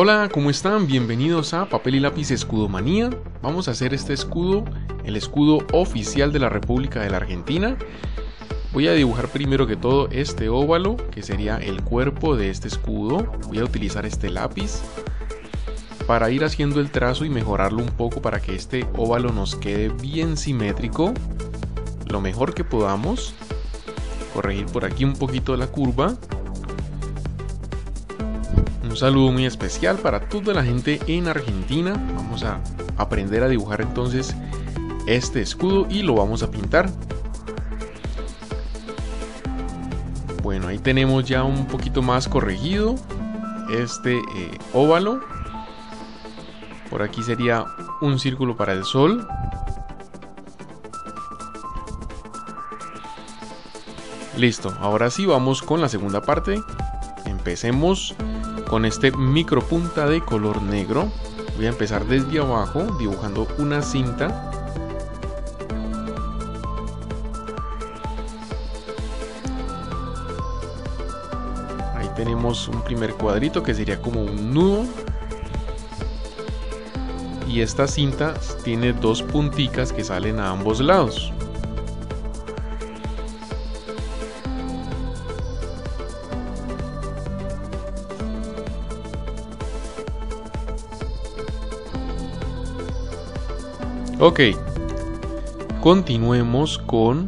Hola, ¿cómo están? Bienvenidos a Papel y Lápiz Escudomanía. Vamos a hacer este escudo, el escudo oficial de la República de la Argentina. Voy a dibujar primero que todo este óvalo, que sería el cuerpo de este escudo. Voy a utilizar este lápiz para ir haciendo el trazo y mejorarlo un poco para que este óvalo nos quede bien simétrico, lo mejor que podamos. Corregir por aquí un poquito la curva. Un saludo muy especial para toda la gente en Argentina. Vamos a aprender a dibujar entonces este escudo y lo vamos a pintar. Bueno, ahí tenemos ya un poquito más corregido este óvalo. Por aquí sería un círculo para el sol. Listo, ahora sí vamos con la segunda parte. Empecemos con este micropunta de color negro. Voy a empezar desde abajo dibujando una cinta. Ahí tenemos un primer cuadrito que sería como un nudo. Y esta cinta tiene dos punticas que salen a ambos lados. Ok, continuemos con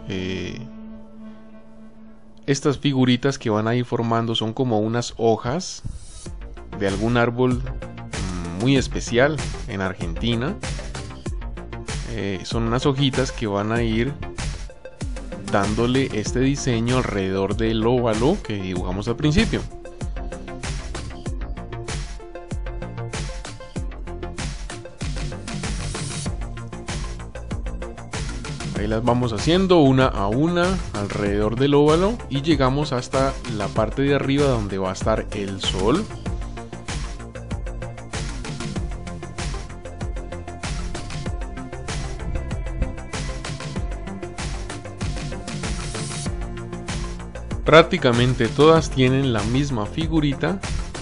estas figuritas que van a ir formando. Son como unas hojas de algún árbol muy especial en Argentina. Son unas hojitas que van a ir dándole este diseño alrededor del óvalo que dibujamos al principio. Ahí las vamos haciendo una a una alrededor del óvalo y llegamos hasta la parte de arriba donde va a estar el sol. Prácticamente todas tienen la misma figurita.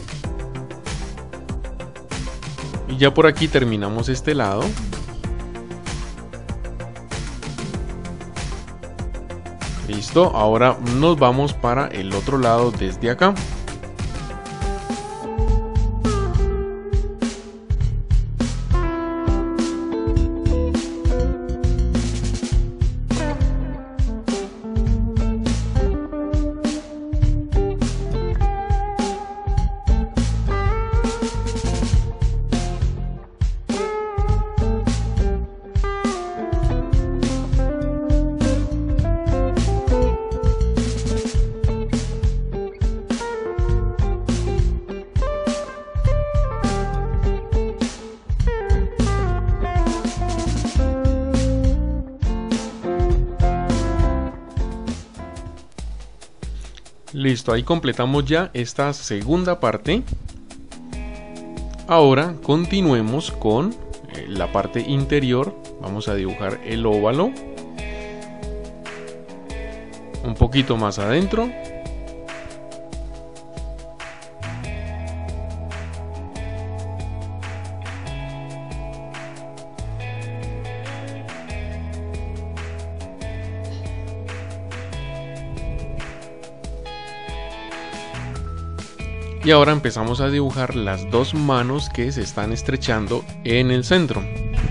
Y ya por aquí terminamos este lado. Listo, ahora nos vamos para el otro lado desde acá. Listo, ahí completamos ya esta segunda parte. Ahora continuemos con la parte interior. Vamos a dibujar el óvalo un poquito más adentro. Y ahora empezamos a dibujar las dos manos que se están estrechando en el centro.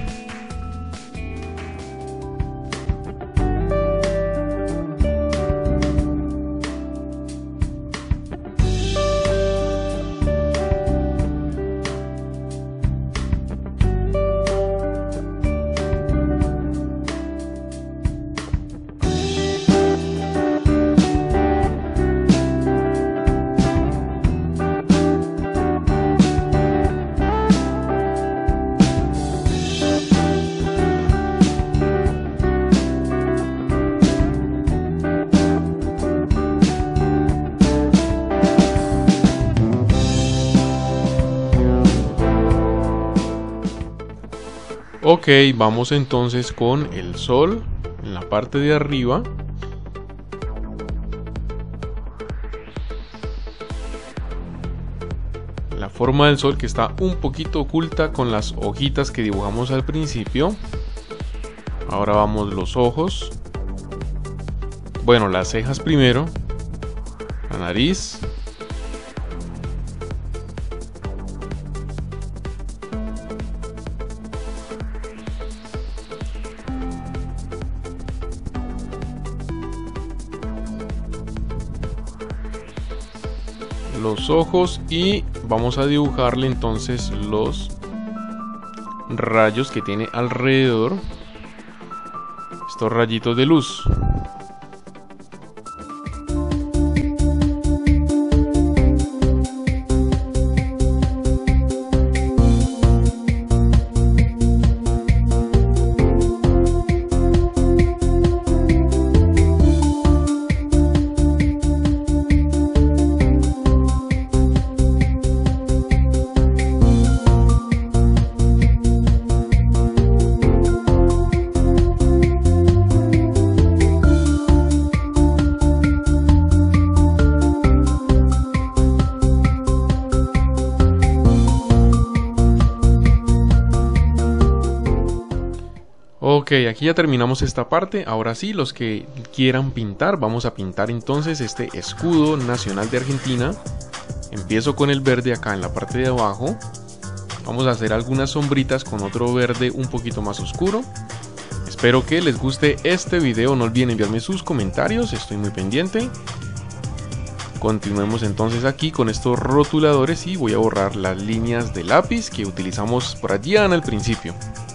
Ok, vamos entonces con el sol en la parte de arriba. forma del sol que está un poquito oculta con las hojitas que dibujamos al principio. Ahora vamos los ojos. Bueno, las cejas primero. La nariz. Los ojos, y vamos a dibujarle entonces los rayos que tiene alrededor, estos rayitos de luz. Ok, aquí ya terminamos esta parte. Ahora sí, los que quieran pintar, vamos a pintar entonces este escudo nacional de Argentina. Empiezo con el verde acá en la parte de abajo. Vamos a hacer algunas sombritas con otro verde un poquito más oscuro. Espero que les guste este video. No olviden enviarme sus comentarios, estoy muy pendiente. Continuemos entonces aquí con estos rotuladores y voy a borrar las líneas de lápiz que utilizamos por allí en el principio.